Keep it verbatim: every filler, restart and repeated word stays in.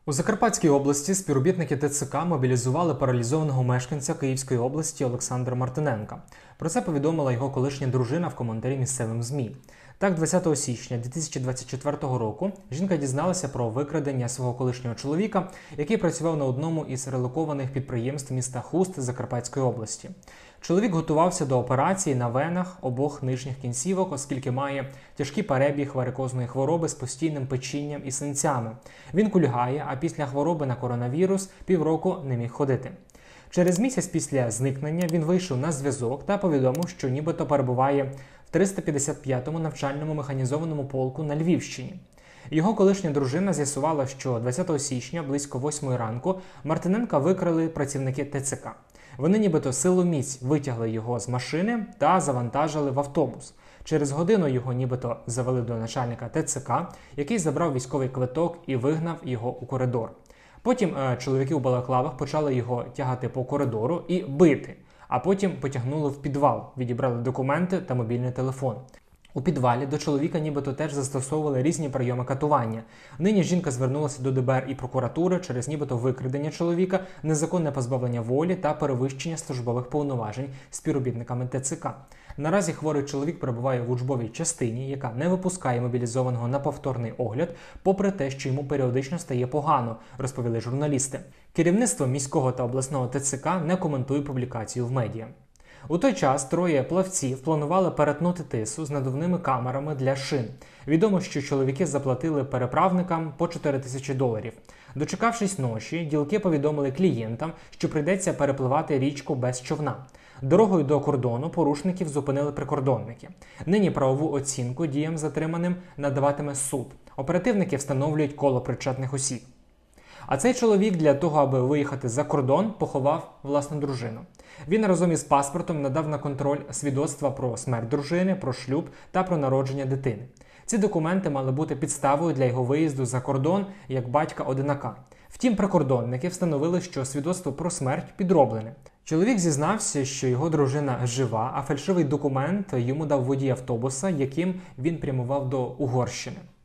У Закарпатській області співробітники ТЦК мобілізували паралізованого мешканця Київської області Олександра Мартиненка. Про це повідомила його колишня дружина в коментарі місцевим ЗМІ. Так, двадцятого січня дві тисячі двадцять четвертого року жінка дізналася про викрадення свого колишнього чоловіка, який працював на одному із релокованих підприємств міста Хуст Закарпатської області. Чоловік готувався до операції на венах обох нижніх кінцівок, оскільки має тяжкий перебіг варикозної хвороби з постійним печінням і синцями. Він кульгає, а після хвороби на коронавірус півроку не міг ходити. Через місяць після зникнення він вийшов на зв'язок та повідомив, що нібито перебуває в триста п'ятдесят п'ятому навчальному механізованому полку на Львівщині. Його колишня дружина з'ясувала, що двадцятого січня близько восьмої ранку Мартиненка викрали працівники ТЦК. Вони нібито силоміць витягли його з машини та завантажили в автобус. Через годину його нібито завели до начальника ТЦК, який забрав військовий квиток і вигнав його у коридор. Потім е, чоловіки у балаклавах почали його тягати по коридору і бити, а потім потягнули в підвал, відібрали документи та мобільний телефон. У підвалі до чоловіка нібито теж застосовували різні прийоми катування. Нині жінка звернулася до ДБР і прокуратури через нібито викрадення чоловіка, незаконне позбавлення волі та перевищення службових повноважень співробітниками ТЦК. Наразі хворий чоловік перебуває в учбовій частині, яка не випускає мобілізованого на повторний огляд, попри те, що йому періодично стає погано, розповіли журналісти. Керівництво міського та обласного ТЦК не коментує публікацію в медіа. У той час троє плавців планували перетнути Тису з надувними камерами для шин. Відомо, що чоловіки заплатили переправникам по чотири тисячі доларів. Дочекавшись ночі, ділки повідомили клієнтам, що прийдеться перепливати річку без човна. Дорогою до кордону порушників зупинили прикордонники. Нині правову оцінку діям затриманим надаватиме суд. Оперативники встановлюють коло причетних осіб. А цей чоловік для того, аби виїхати за кордон, поховав власну дружину. Він разом із паспортом надав на контроль свідоцтва про смерть дружини, про шлюб та про народження дитини. Ці документи мали бути підставою для його виїзду за кордон як батька-одинака. Втім, прикордонники встановили, що свідоцтво про смерть підроблене. Чоловік зізнався, що його дружина жива, а фальшивий документ йому дав водій автобуса, яким він прямував до Угорщини.